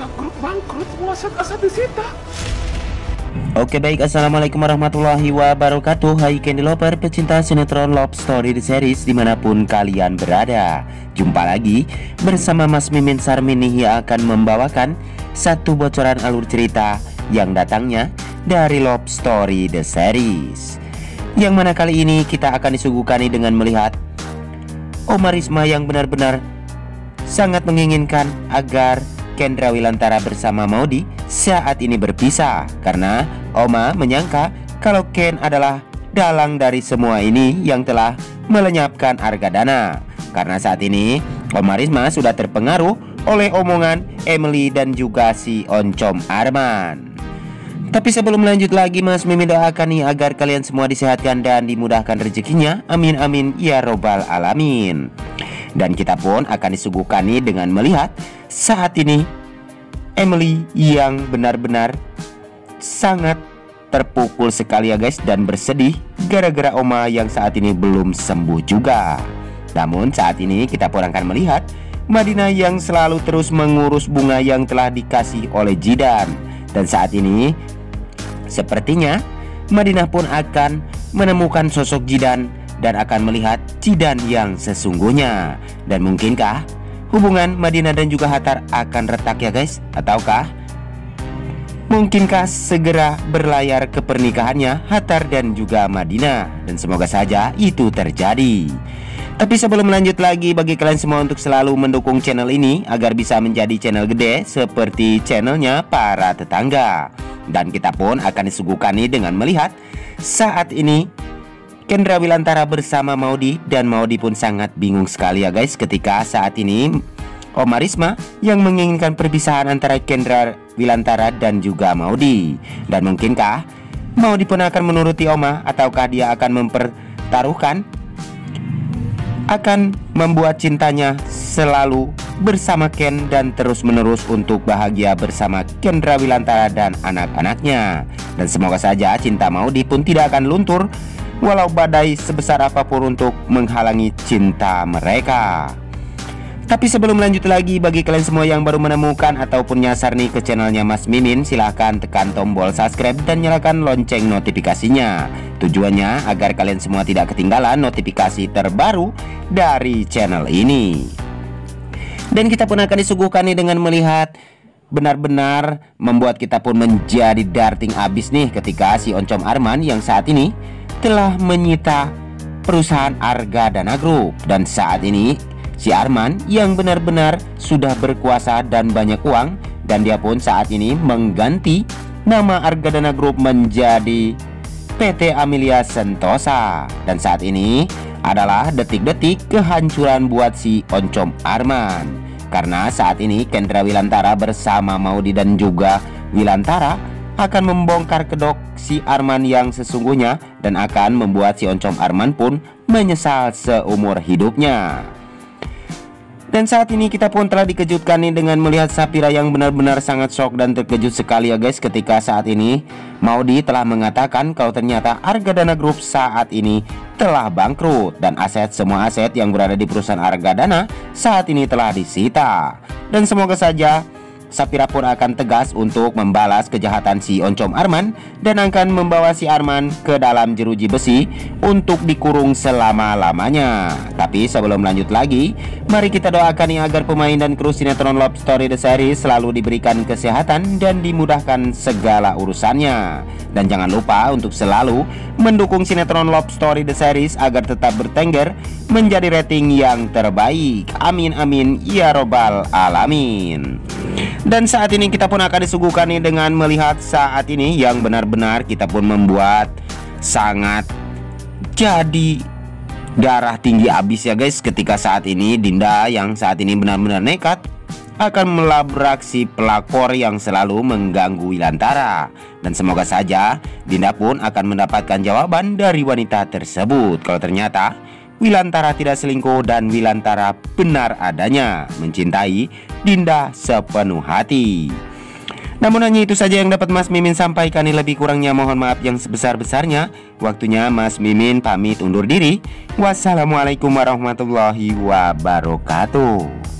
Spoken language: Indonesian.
grup bangkrut, semua aset-aset disita. Oke baik, assalamualaikum warahmatullahi wabarakatuh. Hai Candy Lover, pecinta sinetron Love Story The Series dimanapun kalian berada. Jumpa lagi bersama Mas Mimin Sarmini yang akan membawakan satu bocoran alur cerita yang datangnya dari Love Story The Series. Yang mana kali ini kita akan disuguhkan dengan melihat Oma Risma yang benar-benar sangat menginginkan agar Kendra Wilantara bersama Maudy saat ini berpisah, karena Oma menyangka kalau Ken adalah dalang dari semua ini yang telah melenyapkan Argadana. Karena saat ini Oma Risma sudah terpengaruh oleh omongan Emily dan juga si Oncom Arman. Tapi sebelum lanjut lagi, Mas Mimin doakan nih agar kalian semua disehatkan dan dimudahkan rezekinya. Amin amin ya robbal alamin. Dan kita pun akan disuguhkan nih dengan melihat saat ini Emily yang benar-benar sangat terpukul sekali ya guys, dan bersedih gara-gara Oma yang saat ini belum sembuh juga. Namun saat ini kita pun akan melihat Madinah yang selalu terus mengurus bunga yang telah dikasih oleh Jidan. Dan saat ini sepertinya Madinah pun akan menemukan sosok Jidan dan akan melihat Jidan yang sesungguhnya. Dan mungkinkah hubungan Madinah dan juga Hattar akan retak ya guys? Ataukah mungkinkah segera berlayar ke pernikahannya Hattar dan juga Madinah? Dan semoga saja itu terjadi. Tapi sebelum lanjut lagi, bagi kalian semua untuk selalu mendukung channel ini agar bisa menjadi channel gede seperti channelnya para tetangga. Dan kita pun akan disuguhkan nih dengan melihat saat ini Kendra Wilantara bersama Maudy, dan Maudy pun sangat bingung sekali ya guys ketika saat ini Oma Risma yang menginginkan perpisahan antara Kendra Wilantara dan juga Maudy. Dan mungkinkah Maudy pun akan menuruti Oma, ataukah dia akan mempertaruhkan akan membuat cintanya selalu bersama Ken dan terus menerus untuk bahagia bersama Kendra Wilantara dan anak-anaknya. Dan semoga saja cinta Maudy pun tidak akan luntur walau badai sebesar apapun untuk menghalangi cinta mereka. Tapi sebelum lanjut lagi, bagi kalian semua yang baru menemukan ataupun nyasar nih ke channelnya Mas Mimin, silahkan tekan tombol subscribe dan nyalakan lonceng notifikasinya. Tujuannya agar kalian semua tidak ketinggalan notifikasi terbaru dari channel ini. Dan kita pun akan disuguhkan nih dengan melihat benar-benar membuat kita pun menjadi darting abis nih ketika si Oncom Arman yang saat ini telah menyita perusahaan Argadana Group. Dan saat ini si Arman yang benar-benar sudah berkuasa dan banyak uang, dan dia pun saat ini mengganti nama Argadana Group menjadi PT Amelia Sentosa. Dan saat ini adalah detik-detik kehancuran buat si Oncom Arman, karena saat ini Kendra Wilantara bersama Maudy dan juga Wilantara akan membongkar kedok si Arman yang sesungguhnya dan akan membuat si Oncom Arman pun menyesal seumur hidupnya. Dan saat ini kita pun telah dikejutkan nih dengan melihat Sapira yang benar-benar sangat shock dan terkejut sekali ya guys ketika saat ini Maudy telah mengatakan kalau ternyata Argadana Group saat ini telah bangkrut dan semua aset yang berada di perusahaan Argadana saat ini telah disita. Dan semoga saja Sapira pun akan tegas untuk membalas kejahatan si Oncom Arman dan akan membawa si Arman ke dalam jeruji besi untuk dikurung selama-lamanya. Tapi sebelum lanjut lagi, mari kita doakan nih agar pemain dan kru sinetron Love Story The Series selalu diberikan kesehatan dan dimudahkan segala urusannya. Dan jangan lupa untuk selalu mendukung sinetron Love Story The Series agar tetap bertengger menjadi rating yang terbaik. Amin amin ya robbal alamin. Dan saat ini kita pun akan disuguhkan nih dengan melihat saat ini yang benar-benar kita pun membuat sangat jadi darah tinggi abis ya guys ketika saat ini Dinda yang saat ini benar-benar nekat akan melabrak si pelakor yang selalu mengganggu Wilantara. Dan semoga saja Dinda pun akan mendapatkan jawaban dari wanita tersebut kalau ternyata Wilantara tidak selingkuh dan Wilantara benar adanya mencintai Dinda sepenuh hati. Namun hanya itu saja yang dapat Mas Mimin sampaikan. Lebih kurangnya mohon maaf yang sebesar-besarnya. Waktunya Mas Mimin pamit undur diri. Wassalamualaikum warahmatullahi wabarakatuh.